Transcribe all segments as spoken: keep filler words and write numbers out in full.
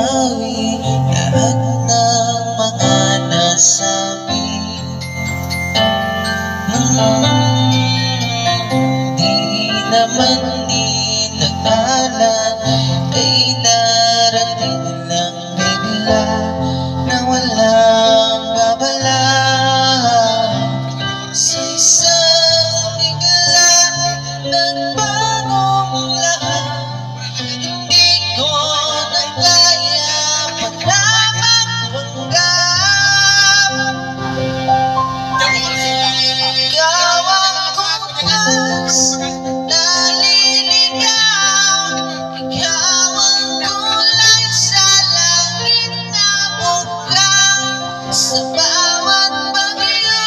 mabawi lahat ng mga nasabi. Hmm, di naman inakala kay darating lang bigla na walang babala. Sa isang bigla nagbagong lahat, hindi ko na kaya magpanggap. Ikaw ang kutas naliligaw, ikaw ang kulay sa langit na buglaw. Sa bawat bagyo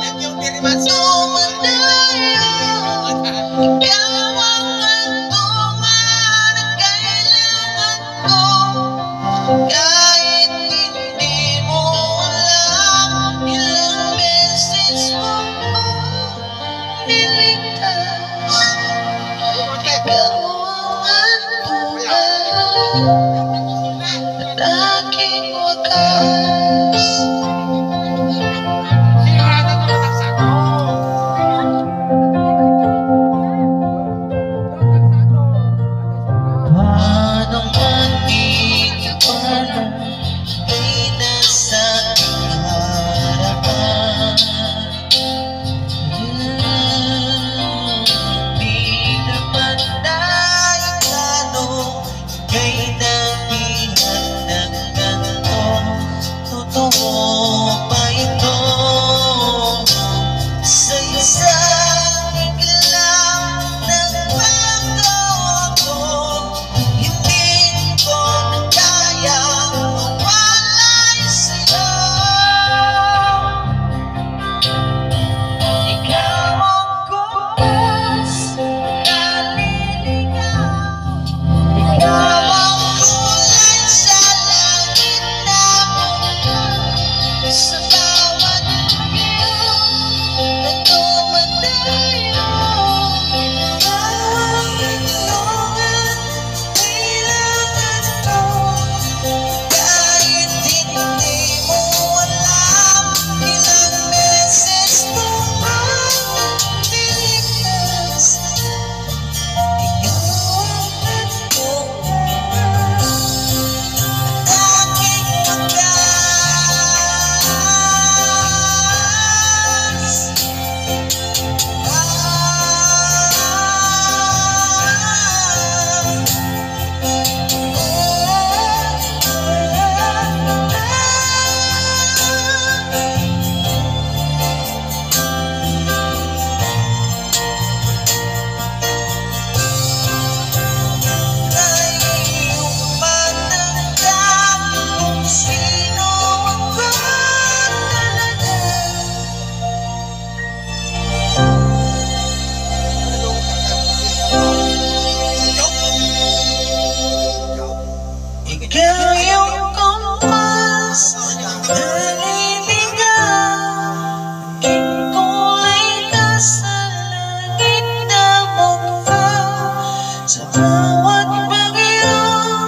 dumadayo, ikaw ang hantungan na kailangan ko. Kahit hindi mo alam, ilang beses mo ko niligtas. Ikaw ang hantungan at aking wakas. Paano man di ka pala ay nasa harapan. Di naman naitanong kay nabihan ng ganito. Totoo ba ito? Sa isang biglang nagbago ako, hindi ko na kayang mawalay sa'yo. Ikaw ang kutas naliligaw, ikaw ang kulay sa langit na buglaw. Sa bawat bagyo na dumadayo, ikaw ang hantungan kailangan ko. Kahit hindi mo alam, ilang beses mo akong niligtas. Ikaw ang hantungan at aking wakas. Ngayong matanggap kung sino ako talaga. Ikaw yung kumpas naliligaw, aking kulay ka sa langit na buglaw. Sa bawat bagyo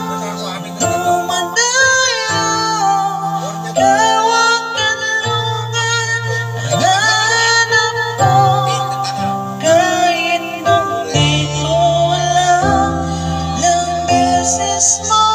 dumadayo, ikaw ang kanlungan na hanap ko. Kahit hindi ko alam, ilang beses mo